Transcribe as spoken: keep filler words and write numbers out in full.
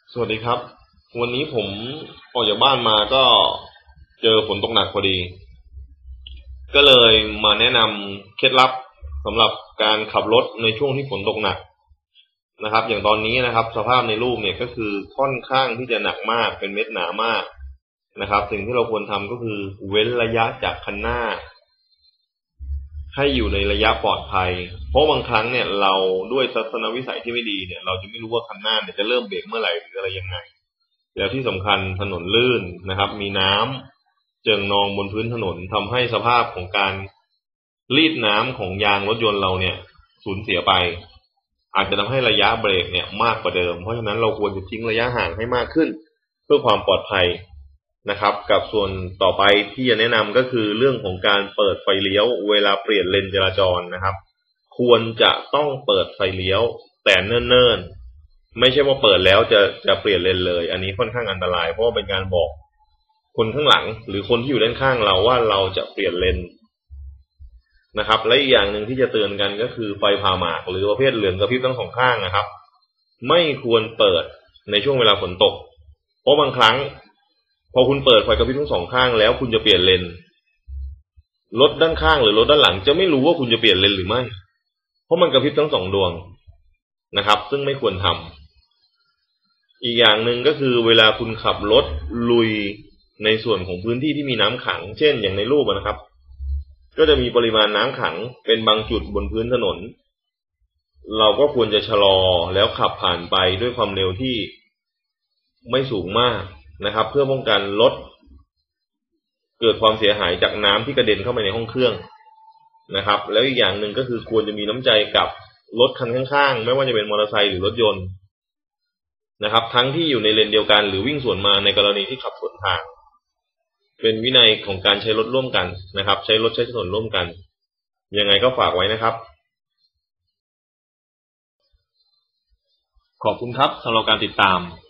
สวัสดีครับวันนี้ผมออกจากบ้านมาก็เจอฝนตกหนักพอดีก็เลยมาแนะนำเคล็ดลับสำหรับการขับรถในช่วงที่ฝนตกหนักนะครับอย่างตอนนี้นะครับสภาพในรูปเนี่ยก็คือค่อนข้างที่จะหนักมากเป็นเม็ดหนามากนะครับสิ่งที่เราควรทำก็คือเว้นระยะจากคันหน้าให้อยู่ในระยะปลอดภัยเพราะบางครั้งเนี่ยเราด้วยทัศนวิสัยที่ไม่ดีเนี่ยเราจะไม่รู้ว่าคันหน้าเนี่ยจะเริ่มเบรกเมื่อไหร่หรืออะไรยังไงแล้วที่สำคัญถนนลื่นนะครับมีน้ำเจิ่งนองบนพื้นถนนทำให้สภาพของการรีดน้ำของยางรถยนต์เราเนี่ยสูญเสียไปอาจจะทำให้ระยะเบรกเนี่ยมากกว่าเดิมเพราะฉะนั้นเราควรจะทิ้งระยะห่างให้มากขึ้นเพื่อความปลอดภัยนะครับกับส่วนต่อไปที่จะแนะนำก็คือเรื่องของการเปิดไฟเลี้ยวเวลาเปลี่ยนเลนจราจรนะครับควรจะต้องเปิดไฟเลี้ยวแต่เนิ่นๆไม่ใช่ว่าเปิดแล้วจะจะเปลี่ยนเลนเลยอันนี้ค่อนข้างอันตรายเพราะว่าเป็นการบอกคนข้างหลังหรือคนที่อยู่ด้านข้างเราว่าเราจะเปลี่ยนเลนนะครับและอีกอย่างหนึ่งที่จะเตือนกันก็คือไฟผ่าหมากหรือประเภทเหลืองกระพริบทั้งสองข้างนะครับไม่ควรเปิดในช่วงเวลาฝนตกเพราะบางครั้งพอคุณเปิดไฟกระพริบทั้งสองข้างแล้วคุณจะเปลี่ยนเลนรถด้านข้างหรือรถด้านหลังจะไม่รู้ว่าคุณจะเปลี่ยนเลนหรือไม่เพราะมันกระพริบทั้งสองดวงนะครับซึ่งไม่ควรทำอีกอย่างหนึ่งก็คือเวลาคุณขับรถลุยในส่วนของพื้นที่ที่มีน้ำขังเช่นอย่างในรูปนะครับก็จะมีปริมาณน้ำขังเป็นบางจุดบนพื้นถนนเราก็ควรจะชะลอแล้วขับผ่านไปด้วยความเร็วที่ไม่สูงมากนะครับเพื่อป้องกันรถเกิดความเสียหายจากน้ำที่กระเด็นเข้าไปในห้องเครื่องนะครับแล้วอีกอย่างหนึ่งก็คือควรจะมีน้ำใจกับรถคันข้างๆไม่ว่าจะเป็นมอเตอร์ไซค์หรือรถยนต์นะครับทั้งที่อยู่ในเลนเดียวกันหรือวิ่งสวนมาในกรณีที่ขับสวนทางเป็นวินัยของการใช้รถร่วมกันนะครับใช้รถใช้ถนนร่วมกันยังไงก็ฝากไว้นะครับขอบคุณครับสำหรับการติดตาม